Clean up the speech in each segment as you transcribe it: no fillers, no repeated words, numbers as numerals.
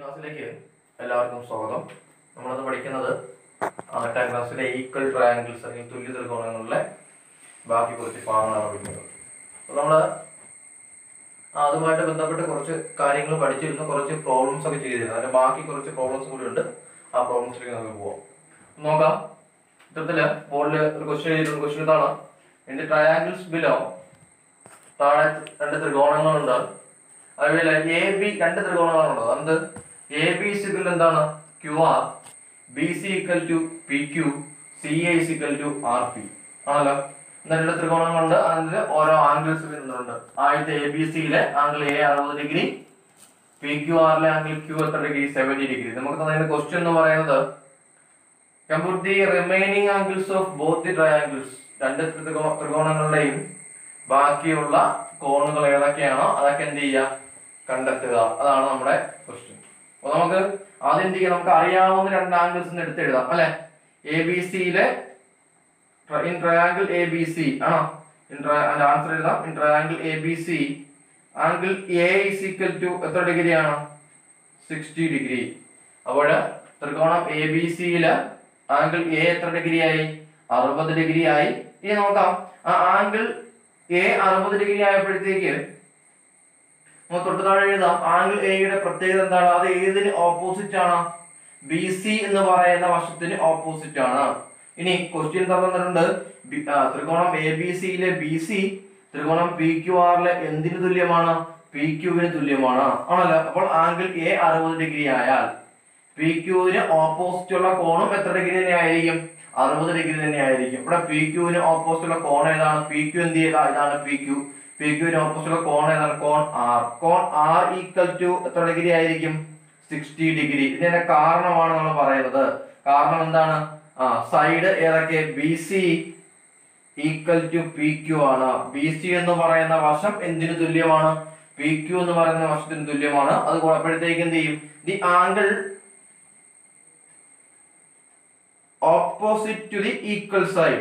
ക്ലാസ്സിലേക്ക് എല്ലാവർക്കും സ്വാഗതം. നമ്മളത് പഠിക്കുന്നത് 8ാം ക്ലാസ്സിലെ ഈക്വൽ ട്രയാങ്കിൾസ് അല്ലെങ്കിൽ തുല്യ ത്രികോണങ്ങളിലെ ബാക്കി കുറച്ച് ഭാഗങ്ങളാണ് പഠിക്കുന്നത്. അപ്പോൾ നമ്മൾ അതുമായിട്ട് ബന്ധപ്പെട്ട് കുറച്ച് കാര്യങ്ങൾ പഠിച്ചിരുന്നു, കുറച്ച് പ്രോബ്ലംസ് ഒക്കെ ചെയ്തിരുന്നു. അതിന്റെ ബാക്കി കുറച്ച് പ്രോബ്ലംസ് കൂടി ഉണ്ട്. ആ പ്രോബ്ലംസിലേക്ക് നമുക്ക് പോവാം. നോക്കാം. ഇത്തരത്തില് ബോർഡിൽ ഒരു ക്വസ്റ്റ്യൻ എഴുതിയിട്ടുണ്ട്. ക്വസ്റ്റ്യൻ ഇതാണ്: ഇൻ ദി ട്രയാങ്കിൾസ് ബിലോ, താഴെ രണ്ട് ത്രികോണങ്ങളുണ്ട്. അതുപോലെ എ ബി രണ്ട് ത്രികോണങ്ങളുണ്ട്. അത് എ ബി ഈക്വൽ എന്താണ്? Q R, B C equal to P Q, C A equal to R P ആണല്ലോ. രണ്ട് ത്രികോണങ്ങളുണ്ട്, അതിൽ ഓരോ ആംഗിൾസ് വരുന്നുണ്ട്. ആദ്യത്തെ എ ബി സിയിലെ angle A 60 degree, P Q ആറിലെ ആംഗിൾ ക്യു എത്ര ഡിഗ്രി? 70 ഡിഗ്രി. നമുക്ക് തന്ന ക്വസ്റ്റ്യൻ എന്ന് പറയുന്നത് compute the remaining angles of both the triangles. രണ്ട് ത്രികോണങ്ങളുടെയും ബാക്കിയുള്ള കോണുകൾ ഏതൊക്കെയാണോ അതൊക്കെ എന്ത് ചെയ്യുക? കണ്ടെത്തുക. അതാണ് നമ്മുടെ ക്വസ്റ്റ്യൻ. അപ്പൊ നമുക്ക് ആദ്യം എന്ത് ചെയ്യാം? നമുക്ക് അറിയാവുന്ന രണ്ട് ആംഗിൾസ് എടുത്ത് എഴുതാം അല്ലെ. എ ബി സിയിലെ in triangle A B C ആണോ? ആൻസർ എഴുതാം. In triangle A B C angle A is equal to എത്ര ഡിഗ്രിയാണ്? 60 ഡിഗ്രി. അപ്പോൾ ത്രികോണം എ ബി സിയില് ആംഗിൾ എ എത്ര ഡിഗ്രി ആയി? 60 ഡിഗ്രി ആയി. ഇനി നോക്കാം, ആ ആംഗിൾ എ 60 ഡിഗ്രി ആയപ്പോഴത്തേക്ക് നമുക്ക് തൊട്ട് താഴെ എഴുതാം. ആംഗിൾ എയുടെ പ്രത്യേകത എന്താണ്? അത് ഏതിന് ഓപ്പോസിറ്റ് ആണ്? ബി സി എന്ന് പറയുന്ന വശത്തിന് ഓപ്പോസിറ്റ് ആണ്. ഇനി ക്വസ്റ്റ്യൻ തന്നിട്ടുണ്ട്, ത്രികോണം എ ബി സിയിലെ ബി സി ത്രികോണം പി ക്യു ആറിലെ എന്തിന് തുല്യമാണ്? പി ക്യുവിന് തുല്യമാണ് ആണല്ലോ. അപ്പോൾ ആംഗിൾ എ 60 ഡിഗ്രി ആയാൽ പി ക്യുവിന് ഓപ്പോസിറ്റ് ഉള്ള കോണും എത്ര ഡിഗ്രി തന്നെ ആയിരിക്കും? 60 ഡിഗ്രി തന്നെ ആയിരിക്കും. ഇവിടെ പി ക്യുവിന് ഓപ്പോസിറ്റ് ഉള്ള കോൺ ഏതാണ്? പി ക്യു എന്ത് ചെയ്താ? ഇതാണ് പി ക്യു. പി ക്യുവിന് ഓപ്പോസിറ്റ് ഉള്ള കോൺ ഏതാണ്? കോൺ ആർ. കോൺ ആർ ഈക്വൽ ടു എത്ര ഡിഗ്രി ആയിരിക്കും? 60 ഡിഗ്രി. ഇതിന്റെ കാരണമാണ് നമ്മൾ പറയുന്നത്. കാരണം എന്താണ്? സൈഡ് ഏതൊക്കെ? B C equal to P Q ആണ്. ബി സി എന്ന് പറയുന്ന വശം എന്തിനു തുല്യമാണ്? പി ക്യു എന്ന് പറയുന്ന വശത്തിന് തുല്യമാണ്. അത് അപ്പോഴത്തേക്ക് എന്ത് ചെയ്യും? The angle opposite to the equal side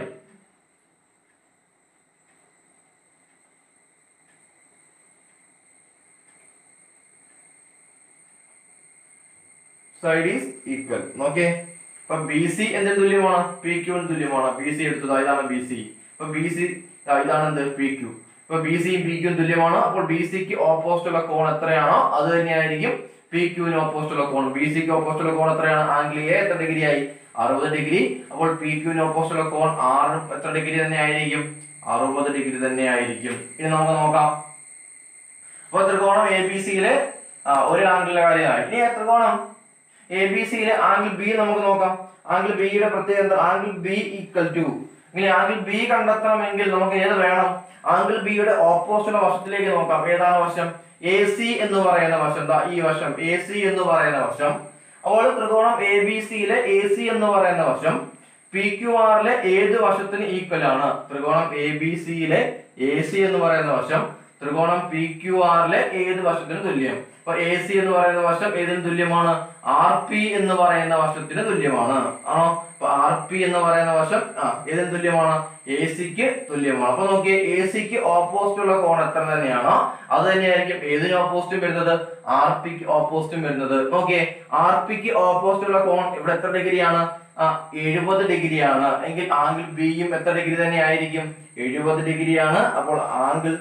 is equal. Okay, അപ്പൊ ബി സി എന്തിന് തുല്യമാണ്? പി ക്യൂവിന് തുല്യമാണ്. ബി സി എടുത്തത് ഇതാണ് ബി സി. അപ്പൊ ബി സി ഇതാണ് എന്ത്? P Q. അപ്പൊ ബി സിയും പി ക്യൂവും തുല്യമാണ്. അപ്പോൾ ബി സിക്ക് ഓപ്പോസിറ്റ് ഉള്ള കോൺ എത്രയാണോ അത് തന്നെയായിരിക്കും പി ക്യൂവിന് ഓപ്പോസിറ്റ് ഉള്ള കോൺ. ബി സിക്ക് ഓപ്പോസിറ്റ് ഉള്ള കോൺ എത്രയാണ്? ആംഗിൾ എ എത്ര ഡിഗ്രി ആയി? 60 ഡിഗ്രി. അപ്പോൾ പി ക്യൂവിന് ഓപ്പോസിറ്റ് ഉള്ള കോൺ ആർ എത്ര ഡിഗ്രി തന്നെ ആയിരിക്കും? 60 ഡിഗ്രി തന്നെ ആയിരിക്കും. ഇനി നമുക്ക് നോക്കാം. അപ്പൊ ത്രികോണം എ ബി സിയിലെ ഒരു ആംഗിളിലെ കാര്യമായി. ഇനി ത്രികോണം എ ബി സിയിലെ ആംഗിൾ ബി നമുക്ക് നോക്കാം. ആംഗിൾ ബിയുടെ പ്രത്യേകത ആംഗിൾ ബി ഈക്വൽ ടു. ഇനി ആംഗിൾ ബി കണ്ടെത്തണമെങ്കിൽ നമുക്ക് ഏത് വേണം? ആംഗിൾ ബിയുടെ ഓപ്പോസിറ്റ് വശത്തിലേക്ക് നോക്കാം. ഏതാണ് വശം? എ സി എന്ന് പറയുന്ന വശം. ഈ വശം എ സി എന്ന് പറയുന്ന വശം. അപ്പോൾ ത്രികോണം എ ബി സിയിലെ എ സി എന്ന് പറയുന്ന വശം പി ക്യു ആറിലെ ഏത് വശത്തിന് ഈക്വൽ ആണ്? ത്രികോണം എ ബി സിയിലെ എ സി എന്ന് പറയുന്ന വശം ത്രികോണം പി ക്യു ആറിലെ ഏത് വശത്തിന് തുല്യം? അപ്പൊ എ സി എന്ന് പറയുന്ന വശം ഏതിന് തുല്യമാണ്? ആർ പി എന്ന് പറയുന്ന വശത്തിന് തുല്യമാണ് ആണോ? അപ്പൊ ആർ പി എന്ന് പറയുന്ന വശം ഏതിന് തുല്യമാണ്? എ സിക്ക് തുല്യമാണ്. അപ്പൊ നോക്കിയേ, എ സിക്ക് ഓപ്പോസിറ്റ് ഉള്ള കോൺ എത്ര തന്നെയാണോ അത് തന്നെയായിരിക്കും ഏതിന് ഓപ്പോസിറ്റും വരുന്നത്? ആർ പിക്ക് ഓപ്പോസിറ്റും വരുന്നത്. നോക്കിയേ, ആർ പിക്ക് ഓപ്പോസിറ്റ് ഉള്ള കോൺ ഇവിടെ എത്ര ഡിഗ്രിയാണ്? 70 ഡിഗ്രിയാണ്. എങ്കിൽ ആംഗിൾ ബിയും എത്ര ഡിഗ്രി തന്നെ ആയിരിക്കും? 70 ഡിഗ്രിയാണ്. അപ്പോൾ ആംഗിൾ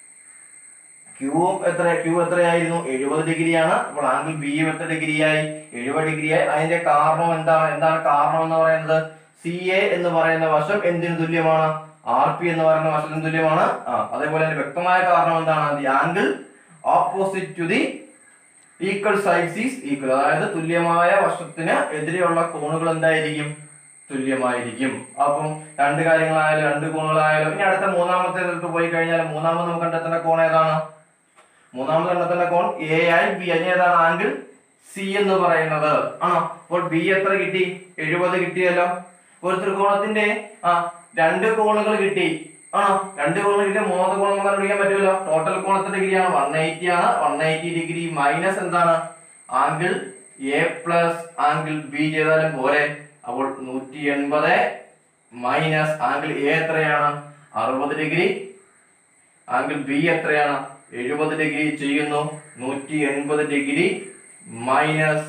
ക്യൂ എത്രയായിരുന്നു? 70 ഡിഗ്രിയാണ്. അപ്പോൾ ആംഗിൾ ബിയും എത്ര ഡിഗ്രിയായി? 70 ഡിഗ്രിയായി. അതിന്റെ കാരണം എന്താണ് കാരണം എന്ന് പറയുന്നത്? സി എ എന്ന് പറയുന്ന വശം എന്തിനു തുല്യമാണ്? ആർ പി എന്ന് പറയുന്ന വശത്തിന് തുല്യമാണ്. അതേപോലെ തന്നെ വ്യക്തമായ കാരണം എന്താണ്? The angle opposite to the equal sides is equal. അതായത് തുല്യമായ വശത്തിന് എതിരെയുള്ള കോണുകൾ എന്തായിരിക്കും? തുല്യമായിരിക്കും. അപ്പം രണ്ട് കാര്യങ്ങളായാലും രണ്ട് കോണുകളായാലും. ഇനി അടുത്ത മൂന്നാമത്തെ പോയി കഴിഞ്ഞാൽ മൂന്നാമത് നമുക്ക് കണ്ടെത്തേണ്ട കോൺ ഏതാണ്? മൂന്നാമത് കണ്ടെത്തേണ്ട കോൺ എ ആയി ബി. അതിന് ഏതാണ്? ആംഗിൾ സി എന്ന് പറയുന്നത് ആണോ? അപ്പോൾ ബി എത്ര കിട്ടി? 70 കിട്ടിയല്ലോ. ഒരു ത്രികോണത്തിന്റെ രണ്ട് കോണുകൾ കിട്ടി ആണോ? രണ്ട് കോണുകൾ കിട്ടിയ മൂന്നാമത്തെ കോൺ നമുക്ക് കണ്ടുപിടിക്കാൻ പറ്റുമല്ലോ. ടോട്ടൽ കോൺ എത്ര ഡിഗ്രിയാണ്? 180 ആണ്. 180 ഡിഗ്രി മൈനസ് എന്താണ്? Angle A plus angle B ചെയ്താലും പോരെ. അപ്പോൾ 180 മൈനസ് ആംഗിൾ എ എത്രയാണ്? 60 ഡിഗ്രി. ആംഗിൾ ബി എത്രയാണ്? 70 ഡിഗ്രി ചെയ്യുന്നു. 180 ഡിഗ്രി മൈനസ്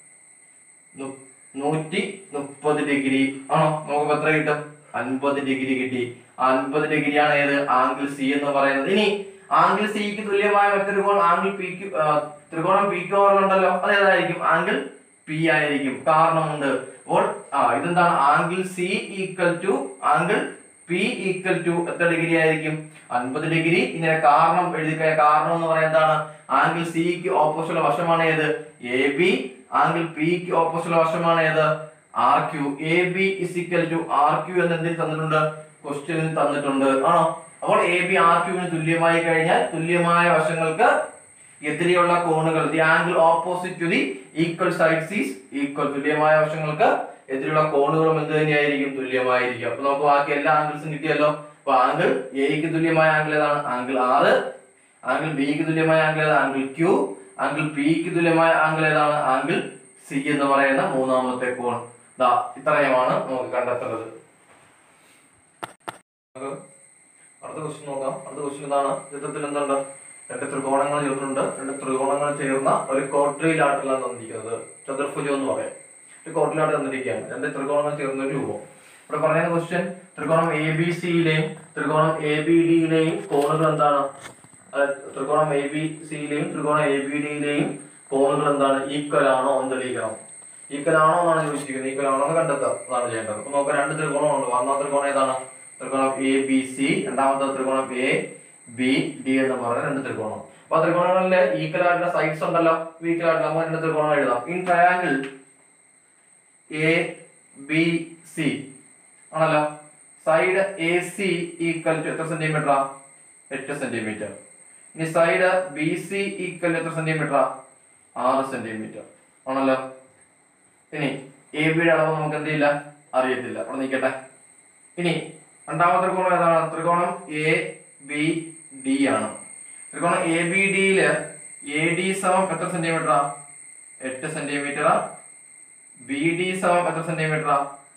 130 ഡിഗ്രി ആണോ? നമുക്ക് എത്ര കിട്ടും? 50 ഡിഗ്രി കിട്ടി. 50 ഡിഗ്രിയാണ് ഏത്? ആംഗിൾ സി എന്ന് പറയുന്നത്. ഇനി ആംഗിൾ സിക്ക് തുല്യമായ മറ്റൊരു കോൺ ആംഗിൾ പി ക്യു, ത്രികോണം പി ക്യു ഉണ്ടല്ലോ, അത് ഏതായിരിക്കും? ആംഗിൾ പി ആയിരിക്കും. കാരണമുണ്ട്. അപ്പോൾ ഇതെന്താണ്? Angle C equal to angle P equal to എത്ര ഡിഗ്രി ആയിരിക്കും? 50 ഡിഗ്രി. ഇങ്ങനെ കാരണം എഴുതിക്കഴിഞ്ഞ കാരണം എന്ന് പറയുന്നത് എന്താണ്? ആംഗിൾ സിക്ക് ഓപ്പോസിറ്റ് വശമാണ് ഏത്? A B. ആംഗിൾ പിക്ക് ഓപ്പോസിറ്റ് വശമാണ് ഏത്? R Q. A B is equal to R Q എന്ന് എന്തിൽ തന്നിട്ടുണ്ട്? ക്വസ്റ്റ്യനിൽ തന്നിട്ടുണ്ട് ആണോ? അപ്പോൾ എ ബി ആർ ക്യുവിന് തുല്യമായി കഴിഞ്ഞാൽ തുല്യമായ വശങ്ങൾക്ക് എതിരെയുള്ള കോണുകൾ, the angle opposite to the equal sides is equal. തുല്യമായ വശങ്ങൾക്ക് എതിരെയുള്ള കോണുകളും എന്ത് തന്നെയായിരിക്കും? തുല്യമായിരിക്കും. അപ്പൊ നമുക്ക് ബാക്കി എല്ലാ ആംഗിൾസും കിട്ടിയല്ലോ. അപ്പൊ ആംഗിൾ എക്ക് തുല്യമായ ആംഗിൾ ഏതാണ്? ആംഗിൾ ആറ്. ആംഗിൾ ബിക്ക് തുല്യമായ ആംഗിൾ ഏതാണ്? Angle Q. ആംഗിൾ പിക്ക് തുല്യമായ ആംഗിൾ ഏതാണ്? ആംഗിൾ സി എന്ന് പറയുന്ന മൂന്നാമത്തെ കോൺ. ഇത്രയുമാണ് നമുക്ക് കണ്ടെത്തേണ്ടത്. അടുത്ത ക്വസ്റ്റ്യൻ നോക്കാം. അടുത്ത ക്വസ്റ്റ്യൻ എന്താണ്? ചിത്രത്തിൽ എന്തുണ്ട്? രണ്ട് ത്രികോണങ്ങൾ ചേർന്നിട്ടുണ്ട്. രണ്ട് ത്രികോണങ്ങൾ ചേർന്ന ഒരു ക്വാഡ്രിലാറ്ററലാണ് തന്നിരിക്കുന്നത്. ചതുർഭുജം എന്ന് പറയാം. ഒരു ക്വാഡ്രിലാറ്റർ തന്നിരിക്കുകയാണ്. രണ്ട് ത്രികോണങ്ങൾ ചേർന്ന ഒരു രൂപം. ഇവിടെ പറയുന്ന ക്വസ്റ്റ്യൻ, ത്രികോണം എ ബി സിയിലെയും ത്രികോണം എ ബി ഡിയിലെയും കോണുകൾ എന്താണ്? ത്രികോണം എ ബി സിയിലെയും ത്രികോണം എ ബി ഡിയിലെയും കോണുകൾ എന്താണ്? ഈക്വൽ ആണോ എന്ന് തെളിയിക്കണം. ഈക്വൽ ആണോ എന്നാണ് ചോദിച്ചിരിക്കുന്നത്. ഈക്വൽ ആണോ എന്ന് കണ്ടെത്താം. അതാണ് ചെയ്യേണ്ടത്. അപ്പൊ നമുക്ക് രണ്ട് ത്രികോണമുണ്ട്. ഒന്നാമത്തെ ത്രികോണം ഏതാണ്? ത്രികോണം എ ബി സി. രണ്ടാമത്തെ ത്രികോണം എ ബി ഡി എന്ന് പറയുന്ന രണ്ട് ത്രികോണം. അപ്പൊ ത്രികോണങ്ങളിലെ ഈക്വൽ ആയിട്ടുള്ള സൈഡ്സ് ഉണ്ടല്ലോ. ഈക്വൽ ആയിട്ട് നമുക്ക് രണ്ട് ത്രികോണം എഴുതാം. In triangle A B C ആണല്ലോ, side A C equal to എത്ര സെന്റിമീറ്റർ? 8 സെന്റിമീറ്റർ. ഇനി സൈഡ് ബി സി ഈക്വൽ എത്ര സെന്റിമീറ്റർ? 6 സെന്റിമീറ്റർ ആണല്ലോ. ഇനി എ ബിയുടെ അളവ് നമുക്ക് എന്ത് ചെയ്യില്ല? അറിയത്തില്ല. അവിടെ നിൽക്കട്ടെ. ഇനി രണ്ടാമത്തെ ത്രികോണം ഏതാണ്? ത്രികോണം എ ബി ഡി ആണ്. ത്രികോണം എ ബി ഡിയില് എ ഡി സമം എത്ര സെന്റിമീറ്റർ? 8 സെന്റിമീറ്റർ. ബി ഡി സമം എത്ര സെന്റിമീറ്റർ?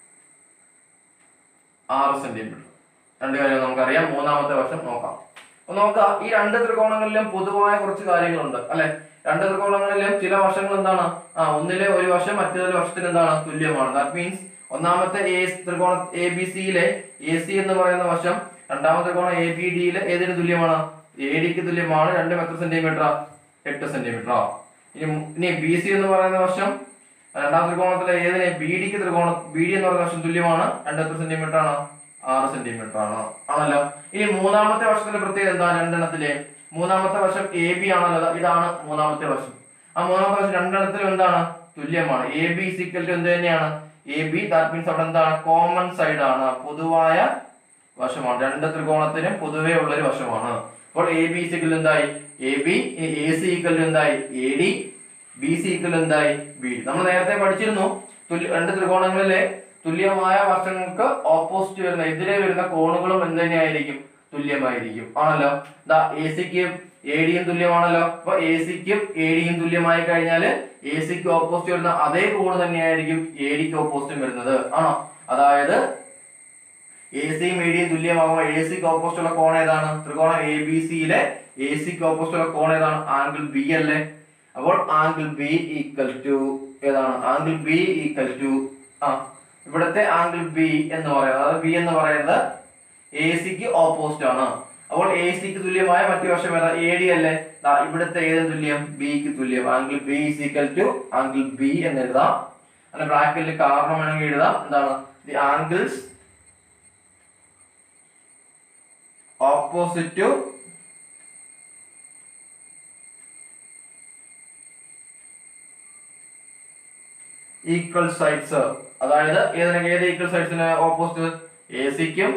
6 സെന്റിമീറ്റർ. രണ്ട് കാര്യം നമുക്കറിയാം. മൂന്നാമത്തെ വശം നോക്കാം. അപ്പൊ നോക്കാം, ഈ രണ്ട് ത്രികോണങ്ങളിലും പൊതുവായ കുറച്ച് കാര്യങ്ങളുണ്ട് അല്ലെ. രണ്ട് ത്രികോണങ്ങളിലും ചില വശങ്ങൾ എന്താണ്? ഒന്നിലെ ഒരു വശം മറ്റൊരു വശത്തിന് എന്താണ്? തുല്യമാണ്. ദാറ്റ് മീൻസ് ഒന്നാമത്തെ ത്രികോണം എ ബി സിയിലെ എ സി എന്ന് പറയുന്ന വശം രണ്ടാമത്തെ ത്രികോണം എ ബി ഡിയിലെ ഏതിന് തുല്യമാണ്? എ ഡിക്ക് തുല്യമാണ്. രണ്ടും എത്ര സെന്റിമീറ്റർ? 8 സെന്റിമീറ്റർ. ഇനി ബി സി എന്ന് പറയുന്ന വശം രണ്ടാം ത്രികോണത്തിലെ ഏതിന്? ബി ഡിക്ക് ത്രികോണം ബി ഡി എന്ന് പറയുന്ന വശം തുല്യമാണ്. രണ്ട് എത്ര സെന്റിമീറ്റർ ആണ്? 6 സെന്റിമീറ്റർ ആണ് ആണല്ലോ. ഇനി മൂന്നാമത്തെ വശത്തിന്റെ പ്രത്യേകത എന്താ? രണ്ടെണ്ണത്തിലെ മൂന്നാമത്തെ വശം എ ബി ആണല്ലോ. ഇതാണ് മൂന്നാമത്തെ വശം. ആ മൂന്നാമത്തെ വശം രണ്ടെണ്ണത്തിലും എന്താണ്? തുല്യമാണ്. എ ബി സിക്കൽ ടു എന്ത് തന്നെയാണ്? A B. ദാറ്റ് മീൻസ് അവിടെ എന്താണ്? കോമൺ സൈഡ് ആണ്, പൊതുവായ വശമാണ്. രണ്ട് ത്രികോണത്തിനും പൊതുവേ ഉള്ളൊരു വശമാണ്. അപ്പോൾ എ ബി സിക്കൽ എന്തായി? A B. A C equal എന്തായി? A D. B C equal എന്തായി? B D. നമ്മൾ നേരത്തെ പഠിച്ചിരുന്നു, രണ്ട് ത്രികോണങ്ങളിലെ തുല്യമായ വശങ്ങൾക്ക് ഓപ്പോസിറ്റ് വരുന്ന എതിരെ വരുന്ന കോണുകളും എന്ത് തന്നെയായിരിക്കും? തുല്യമായിരിക്കും ആണല്ലോ. എ സിക്കും എ ഡിയും തുല്യമാണല്ലോ. അപ്പൊ എ സിക്കും എ ഡിയും തുല്യമായി കഴിഞ്ഞാൽ എ സിക്ക് ഓപ്പോസിറ്റ് വരുന്ന അതേ കോണ് തന്നെയായിരിക്കും എ ഡിക്ക് ഓപ്പോസിറ്റും വരുന്നത് ആണോ? അതായത് എ സിയും എ ഡിയും തുല്യമാകുമ്പോൾ എ സിക്ക് ഓപ്പോസിറ്റ് ഉള്ള കോൺ ഏതാണ്? ത്രികോണം എ ബി സിയിലെ എ സിക്ക് ഓപ്പോസിറ്റ് ഉള്ള കോൺ ഏതാണ്? ആംഗിൾ ബി അല്ലേ. അപ്പോൾ ആംഗിൾ ബി ഈക്വൽ ടു ഏതാണ്? ആംഗിൾ ബി ഈക്വൽ ടു ഇവിടുത്തെ ആംഗിൾ ബി എന്ന് പറയുന്നത്, അതായത് ബി എന്ന് പറയുന്നത് എ സിക്ക് ഓപ്പോസിറ്റ് ആണ്. അപ്പോൾ എ സിക്ക് തുല്യമായ മറ്റു വശം ഏതാ? എ ഡി അല്ലേ. ഇവിടുത്തെ ഏത് തുല്യം? ബിക്ക് തുല്യം. Angle B is equal to angle B എന്ന് എഴുതാം. അങ്ങനെ ബ്രാക്കറ്റിൽ കാരണം വേണമെങ്കിൽ എഴുതാം. എന്താണ്? The angles opposite to equal sides. അതായത് ഏത് ഈക്വൽ സൈഡ്സിന് ഓപ്പോസിറ്റ്? എ സിക്കും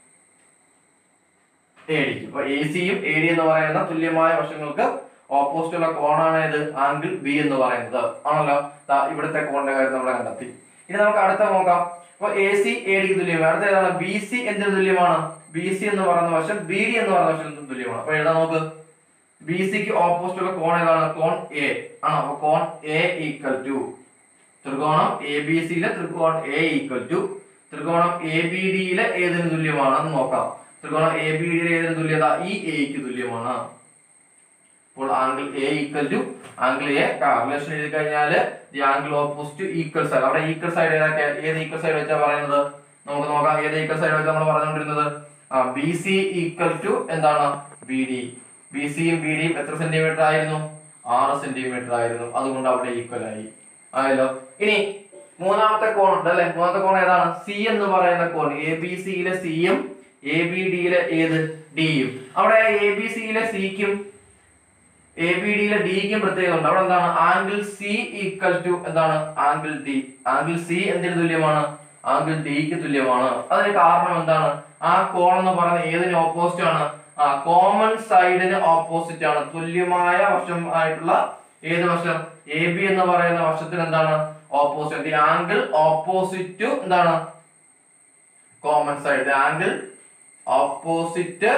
എ ഡിക്കും. അപ്പൊ എ സിയും എ ഡി എന്ന് പറയുന്ന തുല്യമായ വശങ്ങൾക്ക് ഓപ്പോസിറ്റ് ഉള്ള കോണാണ് ഏത്? ആംഗിൾ ബി എന്ന് പറയുന്നത് ആണല്ലോ. ഇവിടുത്തെ കോണിന്റെ കാര്യം നമ്മൾ കണ്ടെത്തി. ഇനി നമുക്ക് അടുത്ത നോക്കാം. അപ്പൊ എ സി എ ഡിക്ക് തുല്യമാണ്. അടുത്ത ഏതാണ്? ബി സി എന്തിന് തുല്യമാണ്? ബി സി എന്ന് പറയുന്ന വശം ബി ഡി എന്ന് പറയുന്ന വശം തുല്യമാണ്. അപ്പൊ എഴുതാൻ നോക്ക്. ബി സിക്ക് ഓപ്പോസിറ്റ് ഉള്ള കോൺ ഏതാണ്? കോൺ എ ആണോ. അപ്പൊ കോൺ എ ഈക്വൽ ടു ത്രികോണം എ ബി സിയിലെ ത്രികോണം എ ഈക്വൽ ടു ത്രികോണം എ ബി ഡിയിലെ ഏതിന് തുല്യമാണെന്ന് നോക്കാം. ത്രികോണം എ ബി ഡിയിലെ ഏതിന് തുല്യത? ഈ എക്ക് തുല്യമാണ്. അപ്പോൾ angle A equal to angle A relation എഴുതി കഴിഞ്ഞാൽ the angle opposite equal side. അവിടെ ഈക്വൽ സൈഡ് ഏത് ഈക്വൽ സൈഡ് വെച്ചാ പറയുന്നത്? നമുക്ക് നോക്കാം. ഏത് ഈക്വൽ സൈഡ് വെച്ചാൽ നമ്മൾ പറഞ്ഞുകൊണ്ടിരുന്നത് ബി സി ഈക്വൽ ടു എന്താണ് ബി ഡി. ബി സിയും ബി ഡിയും എത്ര സെന്റിമീറ്റർ ആയിരുന്നു? 6 സെന്റിമീറ്റർ ആയിരുന്നു. അതുകൊണ്ട് അവിടെ ഈക്വൽ ആയല്ലോ. ഇനി മൂന്നാമത്തെ കോൺ ഉണ്ട് അല്ലെ. മൂന്നാമത്തെ കോൺ ഏതാണ്? സി എന്ന് പറയുന്ന കോൺ. എ ബി സിയിലെ സിയും എ ബി ഡിയിലെ ഏത് ഡിയും. അവിടെ എ ബി സിയിലെ സിക്കും എ ബി ഡിയിലെ ഡിക്കും പ്രത്യേകത ഉണ്ട്. അവിടെ എന്താണ്? ആംഗിൾ സി ഈക്വൽ ടു എന്താണ്? Angle D. ആംഗിൾ സി എന്തിന് തുല്യമാണ്? ആംഗിൾ ഡിക്ക് തുല്യമാണ്. അതിന് കാരണം എന്താണ്? ആ കോൺ എന്ന് പറയുന്നത് ഏതിന് ഓപ്പോസിറ്റ് ആണ്? കോമൺ സൈഡിന് ഓപ്പോസിറ്റ് ആണ്. തുല്യമായ വശം ആയിട്ടുള്ള ഏത് വശം? എ ബി എന്ന് പറയുന്ന വശത്തിന് എന്താണ്? ഓപ്പോസിറ്റ്. ആംഗിൾ ഓപ്പോസിറ്റ് എന്താണ്? Common side. Angle opposite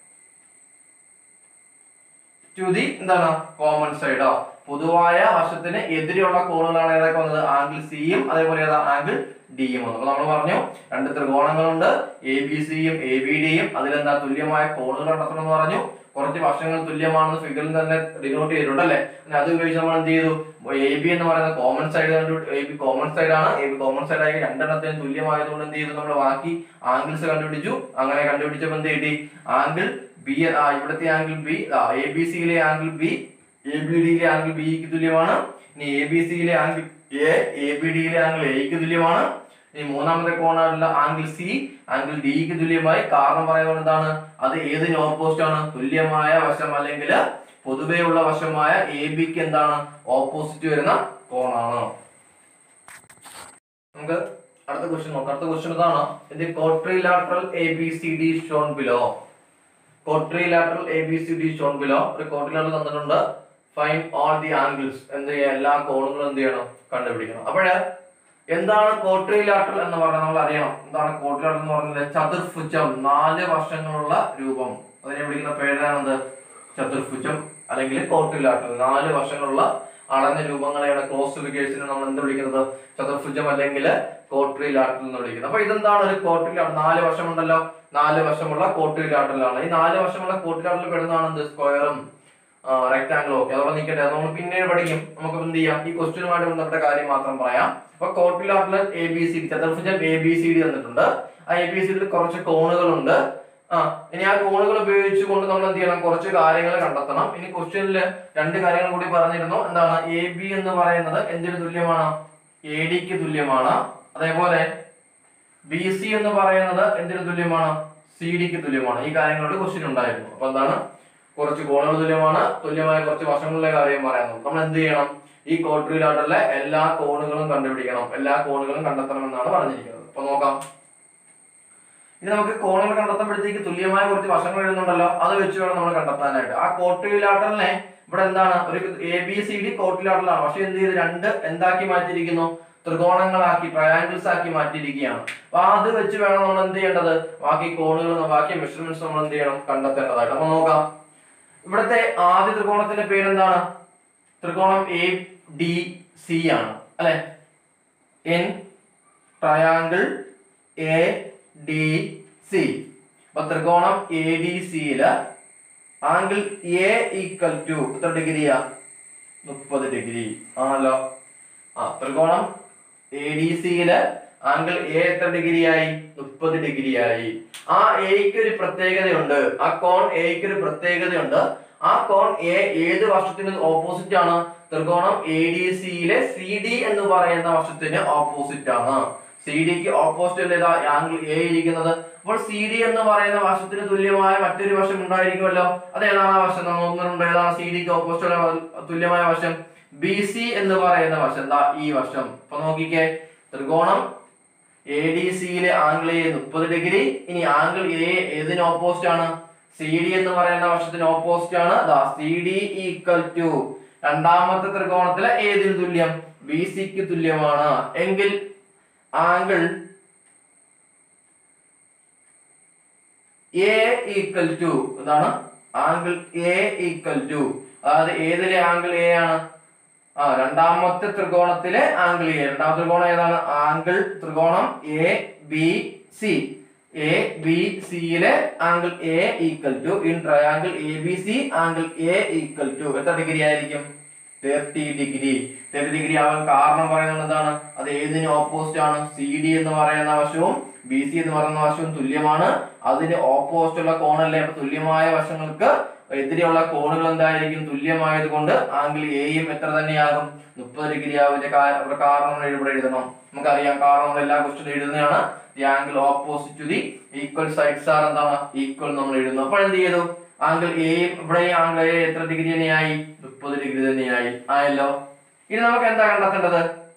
to the എന്താണ്? കോമൺ സൈഡോ. പൊതുവായ വശത്തിന് എതിരെയുള്ള കോണുകളാണ് ഏതൊക്കെ വന്നത്? ആംഗിൾ സിയും അതേപോലെ ഏതാ? ആംഗിൾ ഡിയും വന്നു. അപ്പൊ നമ്മൾ പറഞ്ഞു രണ്ട് ത്രികോണങ്ങളുണ്ട്, എ ബി സിയും എ ബി ഡിയും. അതിലെന്താ? തുല്യമായ കോണുകൾ കണ്ടെത്തണം എന്ന് പറഞ്ഞു. കുറച്ച് വശങ്ങൾ തുല്യമാണെന്ന് ഫിഗറിൽ തന്നെ ഡിനോട്ട് ചെയ്തിട്ടുണ്ട് അല്ലെ. അത് ഉപയോഗിച്ച് നമ്മൾ എന്ത് ചെയ്തു? എ ബി എന്ന് പറയുന്ന common side A B common side ആണ്. എ ബി കോമൺ സൈഡ് ആയി രണ്ടെണ്ണത്തിനും തുല്യമായതുകൊണ്ട് എന്ത് ചെയ്തു? നമ്മൾ ബാക്കി ആംഗിൾസ് കണ്ടുപിടിച്ചു. അങ്ങനെ കണ്ടുപിടിച്ചപ്പോൾ എന്ത് കിട്ടി? ആംഗിൾ ബി, ഇവിടുത്തെ ആംഗിൾ ബി, എ ബി സിയിലെ ആംഗിൾ ബി എ ബി ഡിയിലെ ആംഗിൾ ബിക്ക് തുല്യമാണ്. ഇനി എ ബി സിയിലെ ആംഗിൾ എ ബി ഡിയിലെ ആംഗിൾ എക്ക് തുല്യമാണ്. ഇനി മൂന്നാമത്തെ കോണായിട്ടുള്ള ആംഗിൾ സി ആംഗിൾ ഡിക്ക് തുല്യമായി. കാരണം പറയുന്നത് എന്താണ്? അത് ഏതിന് ഓപ്പോസിറ്റ് ആണ്? തുല്യമായ വശം അല്ലെങ്കിൽ പൊതുവേ ഉള്ള വശമായ എ ബിക്ക് എന്താണ്? ഓപ്പോസിറ്റ് വരുന്ന കോണാണ്. നമുക്ക് അടുത്ത ക്വസ്റ്റ്യൻ നോക്കാം. അടുത്ത ക്വസ്റ്റ്യൻ ഇതാണ്. ഇത് quadrilateral A B C D shown below. Quadrilateral A B C D shown below. ഒരു ക്വാഡ്രിലാറ്ററൽ തന്നിട്ടുണ്ട്. Find all the angles. എന്ത് ചെയ്യാം? എല്ലാ കോണുകളും എന്ത് ചെയ്യണം? കണ്ടുപിടിക്കണം. അപ്പോഴ് എന്താണ് ക്വാഡ്രിലാറ്ററൽ എന്ന് പറഞ്ഞാൽ നമ്മൾ അറിയണം. എന്താണ് ക്വാഡ്രിലാറ്ററൽ എന്ന് പറഞ്ഞാൽ? ചതുർഭുജം, 4 വശങ്ങളുള്ള രൂപം. അതിനെ വിളിക്കുന്ന പേരാണെന്ത്? ചതുർഭുജം അല്ലെങ്കിൽ ക്വാഡ്രിലാറ്ററൽ. 4 വശങ്ങളുള്ള അളന്ന രൂപങ്ങളെയാണ് ക്ലോസ് ഫിഗേഴ്സിനെ നമ്മൾ എന്ത് വിളിക്കുന്നത്? ചതുർഭുജം അല്ലെങ്കിൽ ക്വാഡ്രിലാറ്ററൽ എന്ന് വിളിക്കുന്നത്. അപ്പൊ ഇതെന്താണ്? ഒരു ക്വാഡ്രിലാറ്ററൽ. 4 വശമുണ്ടല്ലോ. 4 വശമുള്ള ക്വാഡ്രിലാറ്ററൽ ആണ്. ഈ 4 വശമുള്ള ക്വാഡ്രിലാറ്ററൽ പെടുന്നതാണ് എന്ത്? സ്ക്വയറും റെക്ടാംഗിളും ഒക്കെ. അതോടെ നിൽക്കട്ടെ, അത് നമ്മൾ പിന്നീട് പഠിക്കും. നമുക്ക് എന്ത് ചെയ്യാം? ഈ ക്വസ്റ്റ്യനുമായിട്ട് ബന്ധപ്പെട്ട കാര്യം മാത്രം പറയാം. അപ്പൊ quadrilateral A B C D, ചതുർഭുജം എ ബി സി ഡി തന്നിട്ടുണ്ട്. ആ എ ബി സി ഡിയിൽ കുറച്ച് കോണുകളുണ്ട്. ഇനി ആ കോണുകൾ ഉപയോഗിച്ചുകൊണ്ട് നമ്മൾ എന്ത് ചെയ്യണം? കുറച്ച് കാര്യങ്ങൾ കണ്ടെത്തണം. ഇനി ക്വസ്റ്റ്യനിൽ 2 കാര്യങ്ങൾ കൂടി പറഞ്ഞിരുന്നു. എന്താണ്? എ ബി എന്ന് പറയുന്നത് എന്തിന് തുല്യമാണ്? എ ഡിക്ക് തുല്യമാണ്. അതേപോലെ ബി സി എന്ന് പറയുന്നത് എന്തിന് തുല്യമാണ്? സി ഡിക്ക് തുല്യമാണ്. ഈ കാര്യങ്ങളുടെ ക്വസ്റ്റ്യൻ ഉണ്ടായിരുന്നു. അപ്പൊ എന്താണ്? കുറച്ച് കോണുകൾ തുല്യമാണ്, തുല്യമായ കുറച്ച് വശങ്ങളിലെ കാര്യം പറയാം. നമ്മൾ എന്ത് ചെയ്യണം? ഈ ക്വാഡ്രിലാറ്ററലിലെ എല്ലാ കോണുകളും കണ്ടുപിടിക്കണം, എല്ലാ കോണുകളും കണ്ടെത്തണം എന്നാണ് പറഞ്ഞിരിക്കുന്നത്. അപ്പൊ നോക്കാം. ഇനി നമുക്ക് കോണുകൾ കണ്ടെത്തുമ്പോഴത്തേക്ക് തുല്യമായ കുറച്ച് വശങ്ങൾ എഴുതുന്നുണ്ടല്ലോ, അത് വെച്ച് വേണം നമ്മൾ കണ്ടെത്താനായിട്ട്. ആ ക്വാഡ്രിലാറ്ററലിനെ ഇവിടെ എന്താണ്? ഒരു A B C D quadrilateral ആണ്. പക്ഷെ എന്ത് ചെയ്ത്? 2 എന്താക്കി മാറ്റിയിരിക്കുന്നു? ത്രികോണങ്ങളാക്കി, ട്രയാങ്കിൾസ് ആക്കി മാറ്റിയിരിക്കുകയാണ്. അപ്പൊ അത് വെച്ച് വേണം നമ്മൾ എന്ത് ചെയ്യേണ്ടത്? ബാക്കി കോണുകൾ, ബാക്കി മെഷർമെന്റ്സ് നമ്മൾ എന്ത് ചെയ്യണം? കണ്ടെത്തേണ്ടതായിട്ട്. അപ്പൊ നോക്കാം. ഇവിടുത്തെ ആദ്യ ത്രികോണത്തിന്റെ പേരെന്താണ്? ത്രികോണം എ ഡി സി ആണ് അല്ലെ. In triangle A D C. അപ്പൊ ത്രികോണം എ ഡി സിയില് ആംഗിൾ എ ഈക്വൽ ടു എത്ര ഡിഗ്രിയാ? 30 ഡിഗ്രി ആണല്ലോ. ത്രികോണം എ ഡി സിയില് ആംഗിൾ എ എത്ര ഡിഗ്രിയായി? 30 ഡിഗ്രിയായി. ആ എക്ക് ഒരു പ്രത്യേകതയുണ്ട്. ആ കോൺ എക്ക് ഒരു പ്രത്യേകതയുണ്ട്. ആ കോൺ എ ഏത് വശത്തിന് ഓപ്പോസിറ്റ് ആണ്? ത്രികോണം എ ഡി സിയിലെ സി ഡി എന്ന് പറയുന്ന വശത്തിന് ഓപ്പോസിറ്റ് ആണ്. സി ഡിക്ക് ഓപ്പോസിറ്റ് ഏതാ? ആംഗിൾ എ ഇരിക്കുന്നത്. അപ്പോൾ സി ഡി എന്ന് പറയുന്ന വശത്തിന് തുല്യമായ മറ്റൊരു വശം ഉണ്ടായിരിക്കുമല്ലോ. അതേതാണ് ആ വശം? നമ്മൾ ഒന്നുണ്ട്. ഏതാണ് സി ഡിക്ക് ഓപ്പോസിറ്റ് തുല്യമായ വശം? ബി സി എന്ന് പറയുന്ന വശം. എന്താ? ഈ വശം. അപ്പൊ നോക്കിക്കേ, ത്രികോണം എ ഡി സിയിലെ ആംഗിൾ എ 30 ഡിഗ്രി. ഇനി ആംഗിൾ എ ഏതിന് ഓപ്പോസിറ്റ് ആണ്? സി ഡി എന്ന് പറയുന്ന വശത്തിന് ഓപ്പോസിറ്റ് ആണ്. സി ഡി ഈക്വൽ ടു രണ്ടാമത്തെ ത്രികോണത്തിലെ ഏതിന് തുല്യം? ബി സിക്ക് തുല്യമാണ്. എങ്കിൽ ആംഗിൾ എ ഈക്വൽ ടു എന്താണ്? ആംഗിൾ എ ഈക്വൽ ടു, അതായത് ഏതിലെ ആംഗിൾ എ ആണ്? രണ്ടാമത്തെ ത്രികോണത്തിലെ ആംഗിൾ എ. രണ്ടാമത്തെ ത്രികോണം ഏതാണ്? ആംഗിൾ ത്രികോണം A B C. A B സിയിലെ angle A equal to in triangle A B C angle A equal to എത്ര ഡിഗ്രി ആയിരിക്കും? 30 ഡിഗ്രി. 30 ഡിഗ്രി ആവാൻ കാരണം പറയുന്നത് എന്താണ്? അത് ഏതിന് ഓപ്പോസിറ്റ് ആണ്? സി ഡി എന്ന് പറയുന്ന വശവും ബി സി എന്ന് പറയുന്ന വശവും തുല്യമാണ്. അതിന് ഓപ്പോസിറ്റ് ഉള്ള കോണല്ലേ. അപ്പൊ തുല്യമായ വശങ്ങൾക്ക് എതിരെയുള്ള കോണുകൾ എന്തായിരിക്കും? തുല്യമായത് കൊണ്ട് ആംഗിൾ എയും എത്ര തന്നെയാകും? 30 ഡിഗ്രി ആവിന്റെ കാരണം ഇവിടെ എഴുതണം. നമുക്കറിയാം, കാരണം നമ്മൾ എല്ലാ ക്വസ്റ്റ്യൻ എഴുതുന്നതാണ്. The angle opposite to the equal sides are എന്താണ്? ഈക്വൽ നമ്മൾ എഴുതുന്നു. അപ്പോൾ എന്ത് ചെയ്തു? ആംഗിൾ എയും ഇവിടെ ആംഗിൾ എ എത്ര ഡിഗ്രി തന്നെയായി? 30 ഡിഗ്രി തന്നെയായി. ആയല്ലോ. ഇനി നമുക്ക് എന്താ കണ്ടെത്തേണ്ടത്?